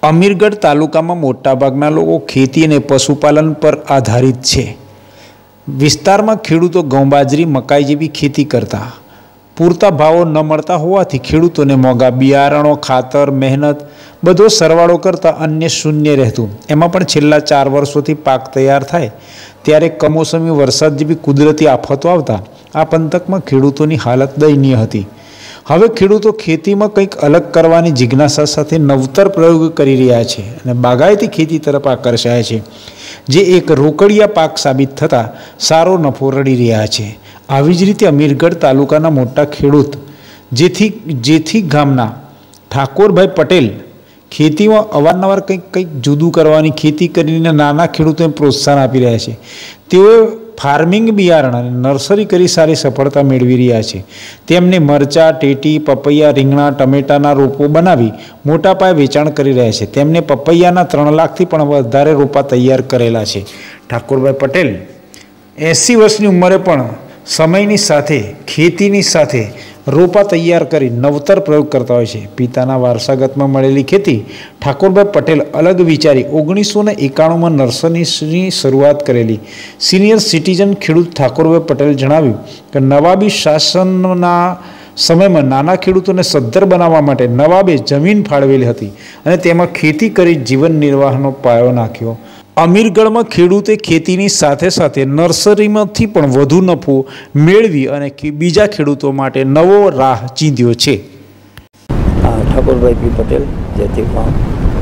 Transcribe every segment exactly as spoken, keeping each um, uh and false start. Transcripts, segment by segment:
અમીરગઢ તાલુકામાં મોટાભાગના લોકો ખેતી અને પશુપાલન પર આધારિત છે। વિસ્તારમાં ખેડૂતો ઘઉં, બાજરી, મકાઈ જેવી ખેતી કરતા। પૂરતા ભાવો ન મળતા હોવાથી ખેડૂતોને મોંઘા બિયારણો, ખાતર, મહેનત બધો સરવાળો કરતાં અન્ય શૂન્ય રહેતું। એમાં પણ છેલ્લા ચાર વર્ષોથી પાક તૈયાર થાય ત્યારે કમોસમી વરસાદ જેવી કુદરતી આફતો આવતા આ પંથકમાં ખેડૂતોની હાલત દયનીય હતી। હવે ખેડૂતો ખેતીમાં કંઈક અલગ કરવાની જિજ્ઞાસા સાથે નવતર પ્રયોગ કરી રહ્યા છે અને બાગાયતી ખેતી તરફ આકર્ષાય છે, જે એક રોકડિયા પાક સાબિત થતાં સારો નફો રળી રહ્યા છે। આવી જ રીતે અમીરગઢ તાલુકાના મોટા ખેડૂત જેથી જેથી ગામના ઠાકોરભાઈ પટેલ ખેતીમાં અવારનવાર કંઈક કંઈક જુદું કરવાની ખેતી કરીને નાના ખેડૂતોને પ્રોત્સાહન આપી રહ્યા છે। તેઓએ ફાર્મિંગ બિયારણ અને નર્સરી કરી સારી સફળતા મેળવી રહ્યા છે। તેમને મરચાં, ટેટી, પપૈયા, રીંગણા, ટમેટાના રોપો બનાવી મોટા પાયે વેચાણ કરી રહ્યા છે। તેમને પપૈયાના ત્રણ લાખથી પણ વધારે રોપા તૈયાર કરેલા છે। ઠાકોરભાઈ પટેલ એંસી વર્ષની ઉંમરે પણ સમયની સાથે ખેતીની સાથે રોપા તૈયાર કરી નવતર પ્રયોગ કરતા હોય છે। પિતાના વારસાગતમાં મળેલી ખેતી ઠાકોરભાઈ પટેલ અલગ વિચારી ઓગણીસો ને એકાણુંમાં નર્સરીની શરૂઆત કરેલી। સિનિયર સિટીઝન ખેડૂત ઠાકોરભાઈ પટેલે જણાવ્યું કે નવાબી શાસનના સમયમાં નાના ખેડૂતોને સદ્ધર બનાવવા માટે નવાબે જમીન ફાળવેલી હતી અને તેમાં ખેતી કરી જીવન નિર્વાહનો પાયો નાખ્યો। અમીરગઢમાં ખેડૂતે ખેતીની સાથે સાથે નર્સરીમાંથી પણ વધુ નફો મેળવી અને બીજા ખેડૂતો માટે નવો રાહ ચીંધ્યો છે। ઠાકોરભાઈ પી પટેલ જેથી ફાર્મ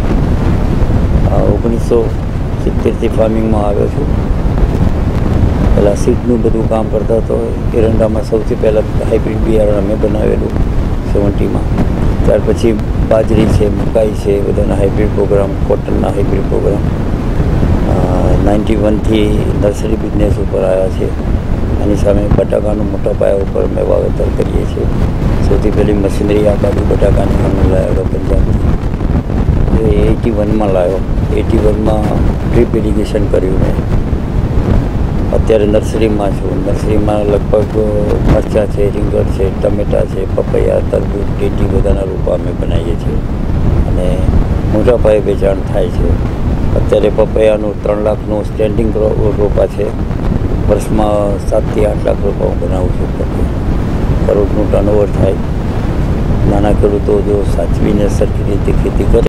ઓગણીસો સિત્તેરથી ફાર્મિંગમાં આવ્યો છું। પહેલાં સીડનું બધું કામ કરતા હતો। એરંડામાં સૌથી પહેલાં હાઇબ્રિડ બિયારણ અમે બનાવેલું સેવન્ટીમાં। ત્યાર પછી બાજરી છે, મકાઈ છે, બધાના હાઇબ્રિડ પ્રોગ્રામ, કોટનના હાઇબ્રિડ પ્રોગ્રામ નાઇન્ટી વનથી નર્સરી બિઝનેસ ઉપર આવ્યા છે। એની સામે બટાકાનું મોટા પાયા ઉપર અમે વાવેતર કરીએ છીએ। સૌથી પહેલી મશીનરી આ બાજુ બટાકાની અમે લાવ્યો પંજાબથી, એ એટી વનમાં લાવ્યો। એટી વનમાં ડ્રીપ ઇરિગેશન કર્યું મેં। અત્યારે નર્સરીમાં છું। નર્સરીમાં લગભગ મરચાં છે, રીંગણ છે, ટમેટાં છે, પપૈયા, તરબૂચ, ટેટી બધાના રોપા અમે બનાવીએ છીએ અને મોટા પાયે વેચાણ થાય છે। અત્યારે પપૈયાનું ત્રણ લાખનું સ્ટેન્ડિંગ રોપા છે। વર્ષમાં સાતથી આઠ લાખ રોપા હું બનાવું છું। કરોડનું ટર્નઓવર થાય। નાના ખેડૂતો જો સાચવીને સરખી રીતે ખેતી કરે